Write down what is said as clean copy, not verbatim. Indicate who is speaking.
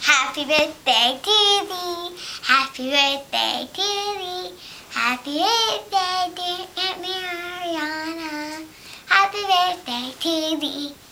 Speaker 1: Happy birthday to thee. Happy birthday to thee. Happy birthday, dear Aunt Mariana. Happy birthday to thee.